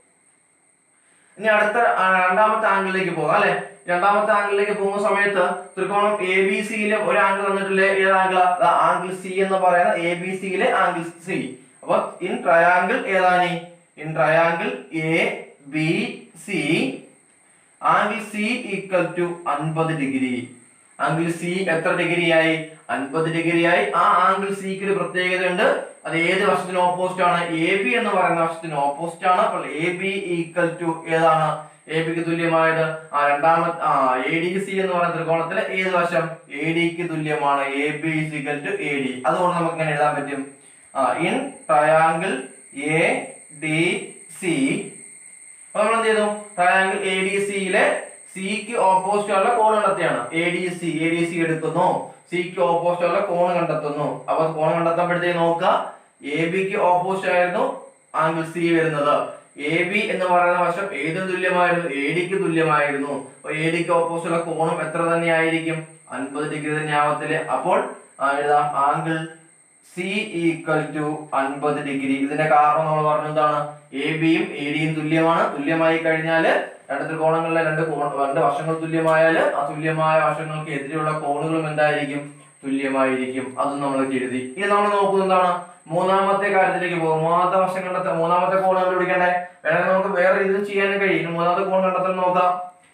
ഇനി അടുത്ത രണ്ടാമത്തെ ആംഗിളിലേക്ക് പോകാം അല്ലെ. രണ്ടാമത്തെ ആംഗിളിലേക്ക് പോകുന്ന സമയത്ത് ത്രികോണം എ ബി സിയിലെ ഒരു ആംഗിൾ തന്നിട്ടില്ലേ? ഏത് ആംഗിൾ? ആംഗിൾ സി എന്ന് പറയുന്ന എ ബി സിയിലെ ആംഗിൾ സി. അപ്പൊ ഇൻ ട്രയാംഗിൾ ഏതാണ്? In triangle A B C angle C equal to 50 degree. Angle C എത്ര ഡിഗ്രി ആയി? 50 ഡിഗ്രി ആയി. ആ ആംഗിൾ സിക്ക് ഒരു പ്രത്യേകത ഉണ്ട്. അത് ഏത് വശത്തിന് ഓപ്പോസിറ്റ് ആണ്? എ ബി എന്ന് പറയുന്ന വശത്തിന് ഓപ്പോസിറ്റ് ആണ്. അപ്പോൾ എ ബി ഈക്വൽ ടു ഏതാണ്? എ ബിക്ക് തുല്യമായത് രണ്ടാമത്തെ എ ഡി സി എന്ന് പറയുന്ന ത്രികോണത്തിലെ ഏത് വശം? എ ഡിക്ക് തുല്യമാണ്. A B equal to A D. അതുകൊണ്ട് നമുക്ക് ഇങ്ങനെ എഴുതാൻ പറ്റും. In triangle A D C നമ്മൾ എന്ത് ചെയ്തു? ട്രയാംഗിൾ എ ഡി സിയിലെ സിക്ക് ഓപ്പോസിറ്റ് ഉള്ള കോൺ കണ്ടെത്തിയാണ്. എ ഡി സി എടുക്കുന്നു. സിക്ക് ഓപ്പോസിറ്റ് ഉള്ള കോൺ കണ്ടെത്തുന്നു. അപ്പൊ കോൺ കണ്ടെത്തുമ്പോഴത്തേക്ക് നോക്കുക, എ ബിക്ക് ഓപ്പോസിറ്റ് ആയിരുന്നു ആംഗിൾ സി വരുന്നത്. എ ബി എന്ന് പറയുന്ന വശം ഏതിന് തുല്യമായിരുന്നു? എ ഡിക്ക് തുല്യമായിരുന്നു. അപ്പൊ എ ഡിക്ക് ഓപ്പോസിറ്റ് ഉള്ള കോണും എത്ര തന്നെ ആയിരിക്കും? 50 ഡിഗ്രി തന്നെ ആവത്തില്ലേ? അപ്പോൾ എഴുതാം angle C equal to 50 degree. ഇതിന്റെ കാരണം നമ്മൾ പറഞ്ഞ എന്താണ്? എ ബിയും എ ഡിയും തുല്യമാണ്. തുല്യമായി കഴിഞ്ഞാല് രണ്ട് ത്രികോണങ്ങളിലെ രണ്ട് വശങ്ങൾ തുല്യമായാല് ആ തുല്യമായ വശങ്ങൾക്ക് എതിരെയുള്ള കോണുകളും എന്തായിരിക്കും? തുല്യമായിരിക്കും. അതും നമ്മൾ എഴുതി. ഇനി നമ്മൾ നോക്കുന്നത് എന്താണ്? മൂന്നാമത്തെ കാര്യത്തിലേക്ക് പോകും. മൂന്നാമത്തെ വശം കണ്ടെത്താൻ മൂന്നാമത്തെ കോൺ കണ്ടുപിടിക്കണ്ടേ? വേണമെങ്കിൽ നമുക്ക് വേറെ ഇത് ചെയ്യാനും കഴിയും. മൂന്നാമത്തെ കോൺ കണ്ടെത്താൻ നോക്കാം.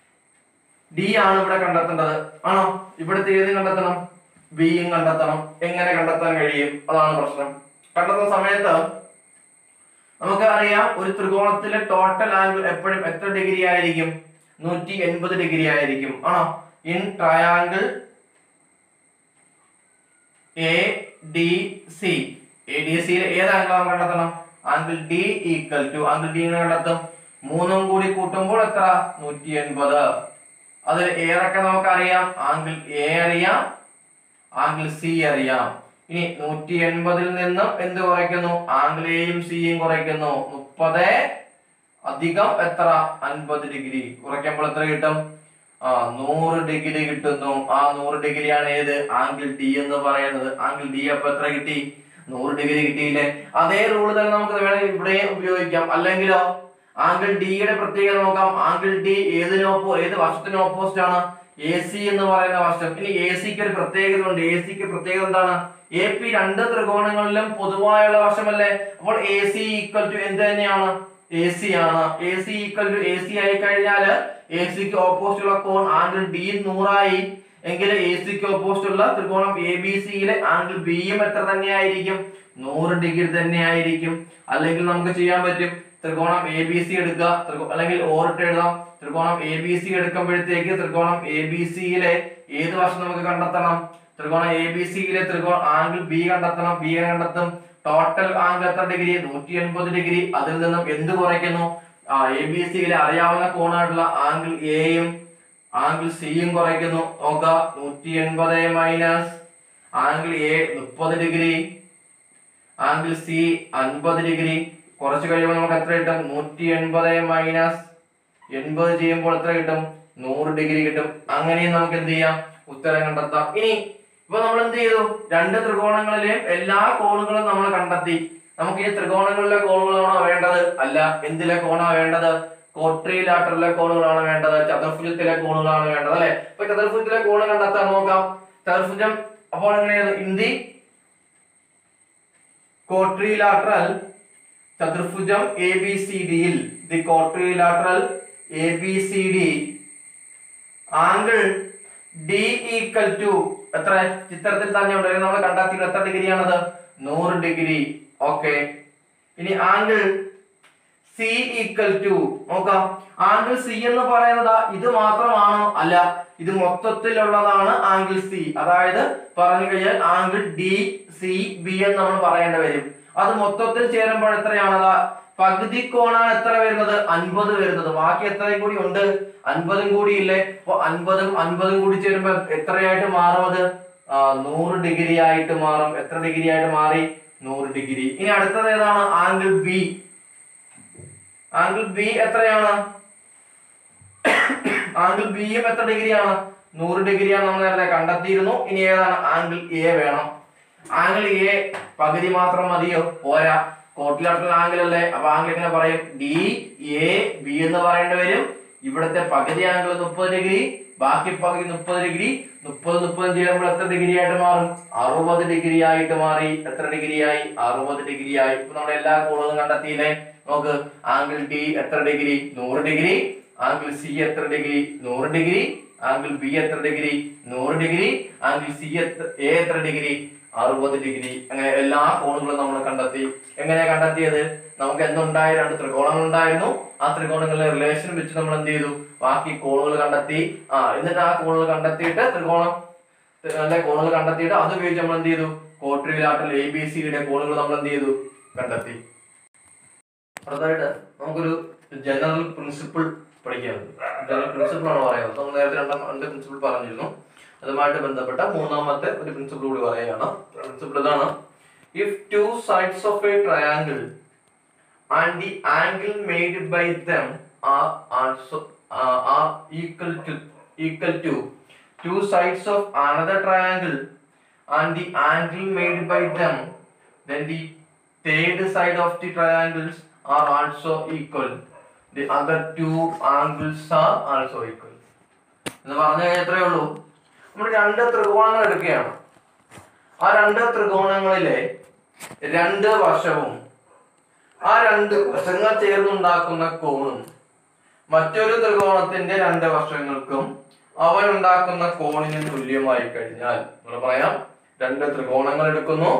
ഡി ആണ് ഇവിടെ കണ്ടെത്തേണ്ടത്. ആണോ? ഇവിടുത്തെ ഏത് കണ്ടെത്തണം? ബിയും കണ്ടെത്തണം. എങ്ങനെ കണ്ടെത്താൻ കഴിയും? അതാണ് പ്രശ്നം. കണ്ടെത്തുന്ന സമയത്ത് നമുക്ക് അറിയാം, ഒരു ത്രികോണത്തിലെ ടോട്ടൽ ആംഗിൾ എപ്പോഴും എത്ര ഡിഗ്രി ആയിരിക്കും? 180 ഡിഗ്രി ആയിരിക്കും. ആണോ? In triangle A D C യിലെ ഏത് ആംഗിൾ നമ്മൾ കണ്ടെത്തണം? Angle D equal to angle D കണ്ടെത്തും. മൂന്നും കൂടി കൂട്ടുമ്പോൾ എത്ര? 180. അതിൽ ഏതൊക്കെ നമുക്കറിയാം? ആംഗിൾ എ അറിയാം, ആംഗിൾ സി അറിയാം. ഇനി 180 നിന്നും എന്ത് കുറയ്ക്കുന്നു? ആംഗിൾ എയും സിയും കുറയ്ക്കുന്നു. 30 അധികം എത്ര? 50 ഡിഗ്രി. കുറയ്ക്കുമ്പോൾ എത്ര കിട്ടും? 100 ഡിഗ്രി കിട്ടുന്നു. ആ 100 ഡിഗ്രിയാണ് ഏത്? ആംഗിൾ ഡി എന്ന് പറയുന്നത്. ആംഗിൾ ഡി അപ്പൊ എത്ര കിട്ടി? 100 ഡിഗ്രി കിട്ടിയില്ലേ? അതേ റൂൾ തന്നെ നമുക്ക് വേണമെങ്കിൽ ഇവിടെ ഉപയോഗിക്കാം. അല്ലെങ്കിലോ ആംഗിൾ ഡിയുടെ പ്രത്യേകത നോക്കാം. ആംഗിൾ ഡി ഏത് വശത്തിന് ഓപ്പോസിറ്റ് ആണ്? എ സി എന്ന് പറയുന്ന വശം. ഇനി എ സിക്ക് ഒരു പ്രത്യേകത ഉണ്ട്. എ സിക്ക് പ്രത്യേകത എന്താണ്? എ പി രണ്ട് ത്രികോണങ്ങളിലും പൊതുവായുള്ള വശമല്ലേ. അപ്പോൾ എ സി ഈക്വൽ ടു എന്ത് തന്നെയാണ്? എ സി ആണ്. A C equal to A C ആയി കഴിഞ്ഞാല് എ സിക്ക് ഓപ്പോസിറ്റ് ഉള്ള കോൺ ആംഗിൾ ഡി 100 എങ്കിൽ എ സിക്ക് ഓപ്പോസിറ്റ് ഉള്ള ത്രികോണം എ ബി സിയിലെ ആംഗിൾ ബിയും എത്ര തന്നെയായിരിക്കും? 100 ഡിഗ്രി തന്നെ ആയിരിക്കും. അല്ലെങ്കിൽ നമുക്ക് ചെയ്യാൻ പറ്റും, ത്രികോണം എ ബി സി എടുക്കുക, അല്ലെങ്കിൽ ഓറിട്ട് എഴുതാം. ത്രികോണം എ ബി സി എടുക്കുമ്പോഴത്തേക്ക് ത്രികോണം എ ബി സിയിലെ ഏത് വശം നമുക്ക് കണ്ടെത്തണം? ത്രികോണം എ ബി സിയിലെ ആംഗിൾ ബി കണ്ടെത്തണം. ബി കണ്ടെത്തും. ടോട്ടൽ ആംഗിൾ എത്ര ഡിഗ്രി? 180 ഡിഗ്രി. അതിൽ നിന്നും എന്ത് കുറയ്ക്കുന്നു? എ ബി സിയിലെ അറിയാവുന്ന കോണായിട്ടുള്ള ആംഗിൾ എയും ആംഗിൾ സിയും കുറയ്ക്കുന്നു. നോക്കുക, 180 minus angle A 30 degree, angle C 50 degree. കുറച്ച് കഴിയുമ്പോൾ നമുക്ക് എത്ര കിട്ടും? 180 മൈനസ് 80 ചെയ്യുമ്പോൾ എത്ര കിട്ടും? 100 ഡിഗ്രി കിട്ടും. അങ്ങനെയും നമുക്ക് എന്ത് ചെയ്യാം? ഉത്തരം കണ്ടെത്താം. ഇനി ഇപ്പൊ നമ്മൾ എന്ത് ചെയ്തു? രണ്ട് ത്രികോണങ്ങളിലെയും എല്ലാ കോണുകളും നമ്മൾ കണ്ടെത്തി. നമുക്ക് ഈ ത്രികോണങ്ങളിലെ കോണുകളാണോ വേണ്ടത്? അല്ല. എന്തിലെ കോണാണ് വേണ്ടത്? ക്വാഡ്രിലാറ്ററലിലെ കോണുകളാണ് വേണ്ടത്. ചതുർഭുജത്തിലെ കോണുകളാണ് വേണ്ടത് അല്ലെ. ഇപ്പൊ ചതുർഭുജത്തിലെ കോണ് കണ്ടെത്താൻ നോക്കാം. ചതുർഭുജം അപ്പോൾ എങ്ങനെയാണ്? ഇൻ ദി ക്വാഡ്രിലാറ്ററൽ ചതുർഭുജം എ ബി സി ഡിയിൽ the quadrilateral A B C D angle D equal to എത്ര? ചിത്രത്തിൽ തന്നെ ഉണ്ട്. നമ്മൾ കണ്ടെത്തിയത് എത്ര ഡിഗ്രിയാണത്? 100 ഡിഗ്രി. ഓക്കെ. ഇനി ആംഗിൾ സി ഈക്വൽ ടു നോക്കാം. ആംഗിൾ സി എന്ന് പറയുന്നത് ഇത് മാത്രമാണോ? അല്ല, ഇത് മൊത്തത്തിലുള്ളതാണ് ആംഗിൾ സി. അതായത് പറഞ്ഞു കഴിഞ്ഞാൽ ആംഗിൾ ഡി സി ബി എന്ന് നമ്മൾ പറയേണ്ടി വരും. അത് മൊത്തത്തിൽ ചേരുമ്പോൾ എത്രയാണത്? പകുതി കോണാണ് എത്ര വരുന്നത്? 50 വരുന്നത്. ബാക്കി എത്രയും കൂടി ഉണ്ട്? 50 കൂടി ഇല്ലേ? അപ്പൊ 50 കൂടി ചേരുമ്പോൾ എത്രയായിട്ട് മാറും? അത് 100 ഡിഗ്രി ആയിട്ട് മാറും. എത്ര ഡിഗ്രി ആയിട്ട് മാറി? 100 ഡിഗ്രി. ഇനി അടുത്തത് ഏതാണ്? Angle B. ആംഗിൾ ബി എത്രയാണ്? ആംഗിൾ ബിയും എത്ര ഡിഗ്രിയാണ്? 100 ഡിഗ്രിയാണ് നമ്മൾ നേരത്തെ കണ്ടെത്തിയിരുന്നു. ഇനി ഏതാണ്? ആംഗിൾ എ വേണം. ആംഗിൾ എ പകുതി മാത്രം മതിയോ? പോരാ, കോട്ടിലാട്ടുള്ള ആംഗിൾ അല്ലേ. അപ്പൊ ആംഗിൾ എങ്ങനെ പറയും? ഡി എ ബി എന്ന് പറയേണ്ടി വരും. ഇവിടുത്തെ പകുതി ആംഗിൾ 30 ഡിഗ്രി, ബാക്കി പകുതി 30 ഡിഗ്രി. 30 ചേരുമ്പോൾ എത്ര ഡിഗ്രി ആയിട്ട് മാറും? 60 ഡിഗ്രി ആയിട്ട് മാറി. എത്ര ഡിഗ്രി ആയി? 60 ഡിഗ്രി ആയി. ഇപ്പൊ നമ്മുടെ എല്ലാ കോണുകളും കണ്ടെത്തിയില്ലേ? നോക്ക്, ആംഗിൾ ഡി എത്ര ഡിഗ്രി? 100 ഡിഗ്രി. ആംഗിൾ സി എത്ര ഡിഗ്രി? 100 ഡിഗ്രി. ആംഗിൾ ബി എത്ര degree? 100 degree. Angle C A എത്ര ഡിഗ്രി? 60 ഡിഗ്രി. അങ്ങനെ എല്ലാ കോണുകളും നമ്മൾ കണ്ടെത്തി. എങ്ങനെയാ കണ്ടെത്തിയത്? നമുക്ക് എന്തുണ്ടായി? 2 ത്രികോണങ്ങൾ ഉണ്ടായിരുന്നു. ആ ത്രികോണങ്ങളുടെ റിലേഷൻ വെച്ച് നമ്മൾ എന്ത് ചെയ്തു? ബാക്കി കോണുകൾ കണ്ടെത്തി. എന്നിട്ട് ആ കോണുകൾ കണ്ടെത്തിയിട്ട് കോണുകൾ കണ്ടെത്തിയിട്ട് അത് ഉപയോഗിച്ച് നമ്മൾ എന്ത് ചെയ്തു? ക്വാഡ്രിലാറ്ററൽ എ ബി സിയുടെ കോണുകൾ നമ്മൾ എന്ത് ചെയ്തു? കണ്ടെത്തി. അടുത്തായിട്ട് നമുക്കൊരു ജനറൽ പ്രിൻസിപ്പിൾ പഠിക്കാനുണ്ട്. ജനറൽ പ്രിൻസിപ്പിൾ ആണ് പറയുന്നത്. നമ്മൾ നേരത്തെ രണ്ട് പ്രിൻസിപ്പിൾ പറഞ്ഞിരുന്നു. അതുമായിട്ട് ബന്ധപ്പെട്ട മൂന്നാമത്തെ ഒരു പ്രിൻസിപ്പിൾ കൂടി പറയുകയാണ്. പ്രിൻസിപ്പിൾ ഇതാണ്: if two sides of a triangle and the angle made by them are equal to two sides of another triangle and the angle made by them, then the third side of the triangles are also equal. The other two angles are also equal. എന്ന് പറഞ്ഞു കഴിഞ്ഞാൽ എത്രയേ ഉള്ളൂ? നമ്മൾ 2 ത്രികോണങ്ങൾ എടുക്കുകയാണ്. ആ 2 ത്രികോണങ്ങളിലെ 2 വശവും ആ 2 വശങ്ങൾ ചേർന്നുണ്ടാക്കുന്ന കോണും മറ്റൊരു ത്രികോണത്തിന്റെ 2 വശങ്ങൾക്കും അവനുണ്ടാക്കുന്ന കോണിന് തുല്യമായി കഴിഞ്ഞാൽ നമ്മൾ പറയാം, 2 ത്രികോണങ്ങൾ എടുക്കുന്നു.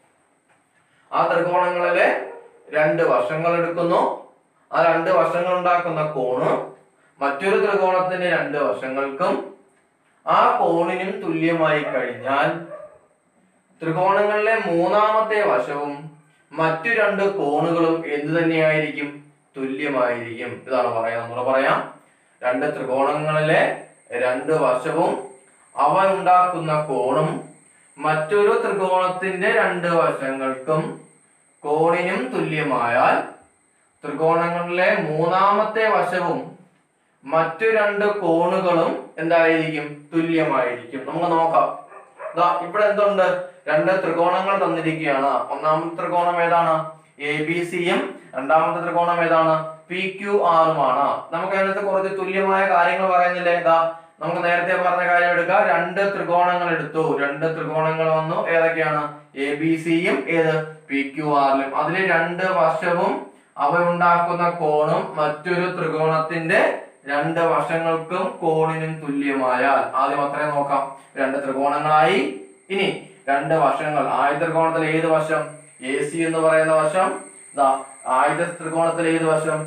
ആ ത്രികോണങ്ങളിലെ 2 വശങ്ങൾ എടുക്കുന്നു. ആ 2 വശങ്ങൾ ഉണ്ടാക്കുന്ന കോണ് മറ്റൊരു ത്രികോണത്തിന്റെ 2 വശങ്ങൾക്കും ആ കോണിനും തുല്യമായി കഴിഞ്ഞാൽ ത്രികോണങ്ങളിലെ മൂന്നാമത്തെ വശവും മറ്റു 2 കോണുകളും എന്ത് തന്നെയായിരിക്കും? തുല്യമായിരിക്കും. ഇതാണ് പറയാം. നമ്മൾ പറയാം, 2 ത്രികോണങ്ങളിലെ 2 വശവും അവ ഉണ്ടാക്കുന്ന കോണും മറ്റൊരു ത്രികോണത്തിന്റെ 2 വശങ്ങൾക്കും കോണിനും തുല്യമായാൽ ത്രികോണങ്ങളിലെ മൂന്നാമത്തെ വശവും മറ്റു 2 കോണുകളും എന്തായിരിക്കും? തുല്യമായിരിക്കും. നമുക്ക് നോക്കാം. ഇവിടെ എന്തുണ്ട്? 2 ത്രികോണങ്ങൾ തന്നിരിക്കുകയാണ്. ഒന്നാമത്തെ ത്രികോണം ഏതാണ്? എ ബി സിയും രണ്ടാമത്തെ ത്രികോണം ഏതാണ്? പി ക്യു ആറുമാണ്. നമുക്ക് അതിനകത്ത് കുറച്ച് തുല്യമായ കാര്യങ്ങൾ പറയുന്നില്ലേ? നമുക്ക് നേരത്തെ പറഞ്ഞ കാര്യം എടുക്കാം. 2 ത്രികോണങ്ങൾ എടുത്തു. 2 ത്രികോണങ്ങൾ വന്നു. ഏതൊക്കെയാണ്? എ ബി സിയും പി ക്യു ആറിലും. അതിലെ 2 വശവും അവ ഉണ്ടാക്കുന്ന കോണും മറ്റൊരു ത്രികോണത്തിന്റെ 2 വശങ്ങൾക്കും കോണിനും തുല്യമായാൽ, ആദ്യം അത്രയും നോക്കാം. 2 ത്രികോണങ്ങളായി. ഇനി 2 വശങ്ങൾ. ആദ്യ ത്രികോണത്തിൽ ഏത് വശം? എ സി എന്ന് പറയുന്ന വശം. ആദ്യ ത്രികോണത്തിൽ ഏത് വശം?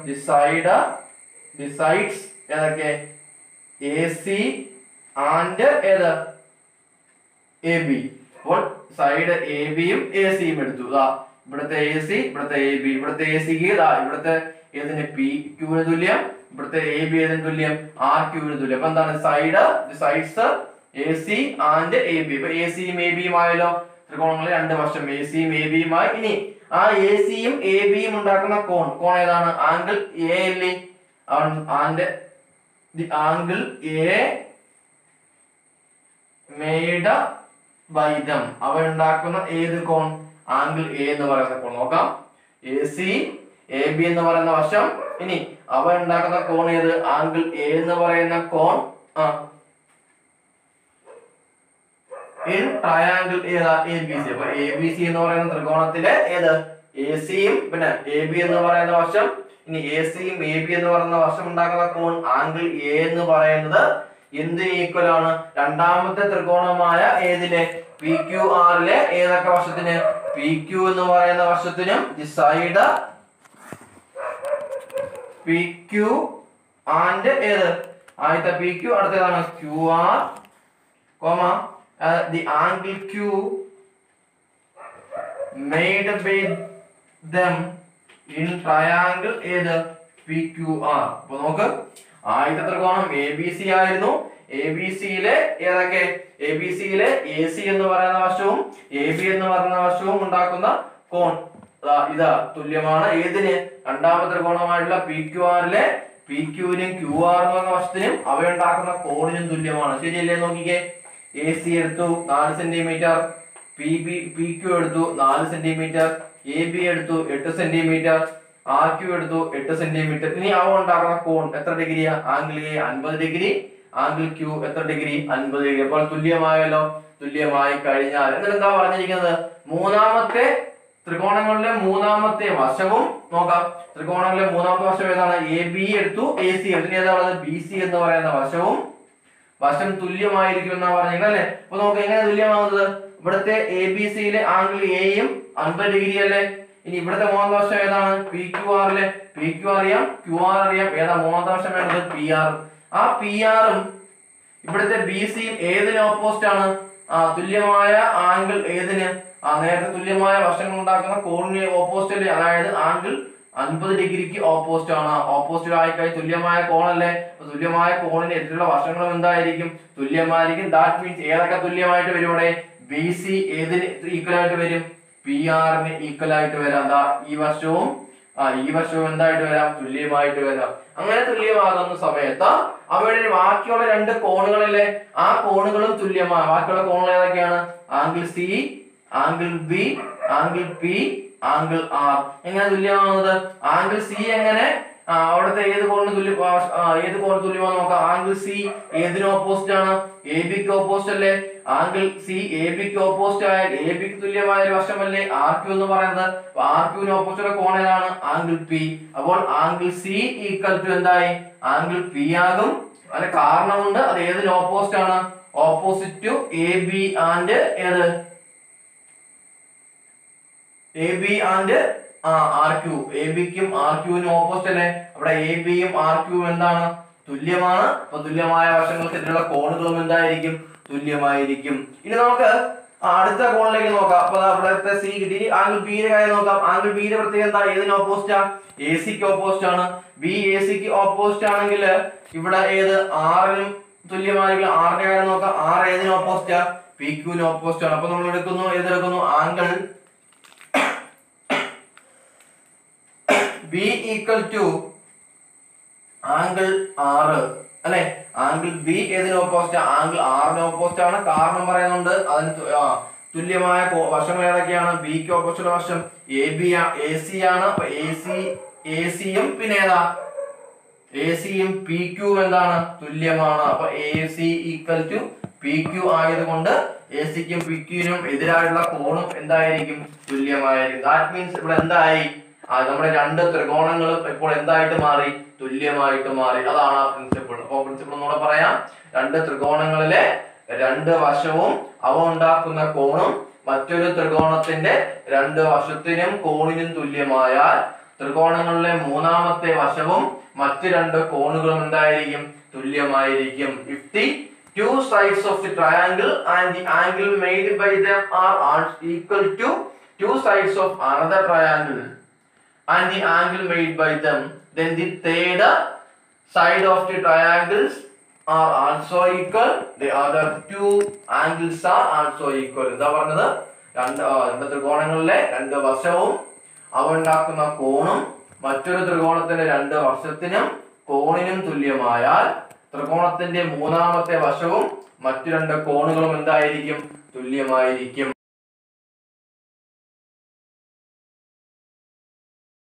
ദി സൈഡ്സ് ഏതൊക്കെ? എ സി ആൻഡ് ഏത്? A B. അപ്പോൾ സൈഡ് എ ബിയും എ സിയും എടുത്തു. ഇവിടുത്തെ എ സി, ഇവിടുത്തെ എ ബി. ഇവിടുത്തെ എ സിക്ക് ഇവിടുത്തെ ഏതിന്? പി ക്യൂവിന് തുല്യം. ഇവിടുത്തെ എ ബി ഏതിന് തുല്യം? ആർ ക്യൂവിന് തുല്യം. അപ്പൊ എന്താണ്? Sides A C and A B. ഇപ്പൊ എ സിയും എ ബിയും ആയല്ലോ. ത്രികോണങ്ങളിൽ 2 വശം എ സിയും എ ബിയുമായി. ഇനി ആ എ സിയും എ ബിയും ഉണ്ടാക്കുന്ന കോൺ ഏതാണ്? ആംഗിൾ എ അല്ലേ? And the angle A made by them. അവ ഉണ്ടാക്കുന്ന ഏത് കോൺ? ആംഗിൾ എ എന്ന് പറയുന്ന കോൺ. നോക്കാം. എ സി എ ബി എന്ന് പറയുന്ന വശം. ഇനി അവ ഉണ്ടാക്കുന്ന കോൺ ഏത്? ആംഗിൾ എ എന്ന് പറയുന്ന കോൺ ഇൻ ട്രയാംഗിൾ ഏതാ? A B C. അപ്പൊ എ ബി സി എന്ന് പറയുന്ന ത്രികോണത്തിലെ ഏത്? എ സിയും പിന്നെ എ ബി എന്ന് പറയുന്ന വശം. ഇനി എ സിയും എ ബി എന്ന് പറയുന്ന വശം ഉണ്ടാക്കുന്ന കോൺ ആംഗിൾ എ എന്ന് പറയുന്നത് എന്തിന് ഈക്വൽ ആണ്? രണ്ടാമത്തെ ത്രികോണമായ ഏതിലെ? പി ക്യു ആറിലെ ഏതൊക്കെ വശത്തിന്? പി ക്യു എന്ന് പറയുന്ന വശത്തിനും the side P Q and ഏത് ആദ്യത്തെ പി ക്യു അടുത്തതാണ് Q R comma the angle Q made by them in triangle ഏത് പി ക്യു ആർ. അപ്പൊ നോക്ക് ആദ്യത്തെ ത്രികോണം എ ബി സി ആയിരുന്നു. എ ബി സിയിലെ ഏതൊക്കെ എ ബി സിയിലെ എ സി എന്ന് പറയുന്ന വശവും എ ബി എന്ന് പറയുന്ന വശവും ഉണ്ടാക്കുന്ന കോൺ ഇതാ തുല്യമാണ് ഏതിന് രണ്ടാമത്തെ ത്രികോണമായിട്ടുള്ള പി ക്യു ആറിലെ പി ക്യുവിനും ക്യു ആർ എന്ന് പറഞ്ഞ വശത്തിനും അവയുണ്ടാക്കുന്ന കോണിനും തുല്യമാണ്. ശരിയല്ലേ? നോക്കിക്കേ എ സി എടുത്തു 4 സെന്റിമീറ്റർ, പി ക്യു എടുത്തു 4 സെന്റിമീറ്റർ, എ ബി എടുത്തു 8 സെന്റിമീറ്റർ, ആർ ക്യു എടുത്തു 8 സെന്റിമീറ്റർ. ഇനി അവ ഉണ്ടാക്കുന്ന കോൺ എത്ര ഡിഗ്രിയാ? Angle A 50 degree, angle Q എത്ര ഡിഗ്രി? 50 ഡിഗ്രി. അപ്പോൾ തുല്യമായല്ലോ. തുല്യമായി കഴിഞ്ഞാൽ എന്നിട്ട് എന്താ പറഞ്ഞിരിക്കുന്നത്? മൂന്നാമത്തെ ത്രികോണങ്ങളിലെ മൂന്നാമത്തെ വശവും നോക്കാം. ത്രികോണങ്ങളിലെ മൂന്നാമത്തെ വശം ഏതാണ്? എ ബി എടുത്തു, എ സി എടുത്തു. ഏതാണ്? ബി സി എന്ന് പറയുന്ന വശം തുല്യമായിരിക്കും എന്നാ പറഞ്ഞിരിക്കുന്നത് അല്ലെ? അപ്പൊ നമുക്ക് എങ്ങനെ തുല്യമാവുന്നത്? ഇവിടുത്തെ എ ബി സിയിലെ ആംഗിൾ എയും 50 ഡിഗ്രി അല്ലേ? ഇനി ഇവിടുത്തെ മൂന്നാമത്തെ വശം ഏതാണ്? പി ക്യു ആറിലെ പി ക്യു അറിയാം, ക്യു ആർ അറിയാം. ഏതാ മൂന്നാമത്തെ വശം വേണ്ടത്? P R. ആ പി ആറും ഇവിടുത്തെ ബി സിയും ഏതിന് ഓപ്പോസിറ്റ് ആണ്? തുല്യമായ ആംഗിൾ ഏതിന്? നേരത്തെ തുല്യമായ വശങ്ങൾ ഉണ്ടാക്കുന്ന കോണിന് ഓപ്പോസിറ്റ് അല്ലേ? അതായത് ആംഗിൾ 50 ഡിഗ്രിക്ക് ഓപ്പോസിറ്റ് ആണ്. ഓപ്പോസിറ്റ് ആയിക്കഴിഞ്ഞാൽ തുല്യമായ കോണല്ലേ? തുല്യമായ കോണിന് എതിരുള്ള വശങ്ങളും എന്തായിരിക്കും? തുല്യമായിരിക്കും. ദാറ്റ് മീൻസ് ഏതൊക്കെ തുല്യമായിട്ട് വരും ഇവിടെ? ബി സി ഏതിന് ഈക്വൽ ആയിട്ട് വരും? പി ആറിന് ഈക്വൽ ആയിട്ട് വരാം. ഈ വശവും എന്തായിട്ട് വരാം? തുല്യമായിട്ട് വരാം. അങ്ങനെ തുല്യമാകുന്ന സമയത്ത് അവയുടെ ബാക്കിയുള്ള രണ്ട് കോണുകളിലെ ആ കോണുകളും തുല്യമാണ്. ബാക്കിയുള്ള കോണുകൾ ഏതൊക്കെയാണ്? Angle C, angle B, angle P, angle R. എങ്ങനെ തുല്യമാകുന്നത്? ആംഗിൾ സി എങ്ങനെ അവിടുത്തെ ഏത് കോണിന് തുല്യമാണെന്ന് നോക്കാം. ആംഗിൾ സി ഏതിന് ഓപ്പോസിറ്റ് ആണ്? എ ബിക്ക് ഓപ്പോസിറ്റ് അല്ലേ? ആംഗിൾ സി എ ബിക്ക് ഓപ്പോസിറ്റ് ആയാൽ എ ബിക്ക് തുല്യമായ ഒരു വശമല്ലേ ആർ ക്യു എന്ന് പറയുന്നത്? ആർ ക്യുവിന് ഓപ്പോസിറ്റ് കോൺ ഏതാണ്? Angle P. അപ്പോൾ ആംഗിൾ സി ഈക്വൽ ടു എന്തായി? ആംഗിൾ പി ആകും. അതിന് കാരണമുണ്ട്. അത് ഏതിന് ഓപ്പോസിറ്റ് ആണ്? Opposite to A B and ഏത്? A B and R Q. A ബിക്കും ആർ ക്യുവിനും ഓപ്പോസിറ്റ് അല്ലേ? അവിടെ എ ബിയും ആർ ക്യുവും എന്താണ്? തുല്യമാണ്. അപ്പൊ തുല്യമായ വശങ്ങൾക്കെതിരെയുള്ള കോണുകളും എന്തായിരിക്കും? തുല്യമായിരിക്കും. ഇനി നമുക്ക് അടുത്ത കോണിലേക്ക് നോക്കാം. അപ്പൊ അവിടുത്തെ സി കിട്ടി. ആംഗിൾ ബിയുടെ കാര്യം നോക്കാം. ആംഗിൾ ബിയുടെ പ്രത്യേകത എന്താ? ഏതിന് ഓപ്പോസിറ്റാ? എ സിക്ക് ഓപ്പോസിറ്റ് ആണ്. ബി എ സിക്ക് ഓപ്പോസിറ്റ് ആണെങ്കിൽ ഇവിടെ ഏത്? ആറിനും തുല്യമായിരിക്കും. ആറിന്റെ കാര്യം നോക്കാം. ആർ ഏതിന് ഓപ്പോസിറ്റാ? പി ക്യുവിന് ഓപ്പോസിറ്റ് ആണ്. അപ്പൊ നമ്മൾ എടുക്കുന്നു ഏതെടുക്കുന്നു? Angle B equal to angle R അല്ലെ? ആംഗിൾ ബി ഏതിന് ഓപ്പോസിറ്റ്? ആംഗിൾ ആറിന് ഓപ്പോസിറ്റ് ആണ്. കാരണം പറയുന്നുണ്ട് അതിന് തുല്യമായ വശങ്ങൾ ഏതൊക്കെയാണ്? ബിക്ക് ഓപ്പോസിറ്റ് വശം എ ബി എ സി ആണ്. അപ്പൊ എ സിയും പിന്നെ ഏതാ? എ സിയും പി ക്യു എന്താണ്? തുല്യമാണ്. അപ്പൊ A C equal to P Q ആയതുകൊണ്ട് എ സിക്കും പി ക്യുവിനും എതിരായിട്ടുള്ള കോണും എന്തായിരിക്കും? തുല്യമായിരിക്കും. ദാറ്റ് മീൻസ് ഇവിടെ എന്തായി? നമ്മുടെ രണ്ട് ത്രികോണങ്ങളും ഇപ്പോൾ എന്തായിട്ട് മാറി? തുല്യമായിട്ട് മാറി. അതാണ് ആ പ്രിൻസിപ്പിൾ. അപ്പൊ പ്രിൻസിപ്പിൾ എന്നൂടെ പറയാം. രണ്ട് ത്രികോണങ്ങളിലെ രണ്ട് വശവും അവ ഉണ്ടാക്കുന്ന കോണും മറ്റൊരു ത്രികോണത്തിന്റെ രണ്ട് വശത്തിനും കോണിനും തുല്യമായാൽ ത്രികോണങ്ങളിലെ മൂന്നാമത്തെ വശവും മറ്റു രണ്ട് കോണുകളും എന്തായിരിക്കും? തുല്യമായിരിക്കും. If the two sides of the triangle and the angle made by them are equal to two sides of another triangle and the angle made by them, then the third side of the triangles are also equal. The other two angles are also equal. എന്താ പറഞ്ഞത്? രണ്ട് ത്രികോണങ്ങളിലെ രണ്ട് വശവും അവ ഉണ്ടാക്കുന്ന കോണും മറ്റൊരു ത്രികോണത്തിന്റെ രണ്ട് വശത്തിനും കോണിനും തുല്യമായാൽ ത്രികോണത്തിന്റെ മൂന്നാമത്തെ വശവും മറ്റു രണ്ട് കോണുകളും എന്തായിരിക്കും? തുല്യമായിരിക്കും.